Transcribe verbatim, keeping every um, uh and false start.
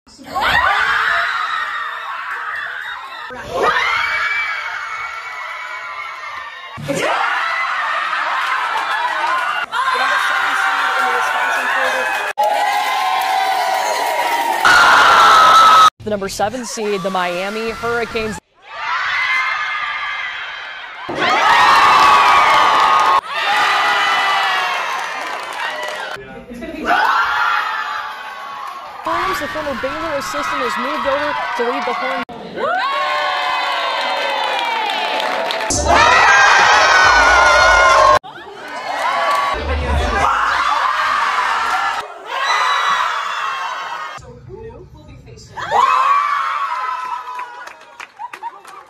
The number seven seed, the Miami Hurricanes. The former Baylor assistant has moved over to lead the Hornets.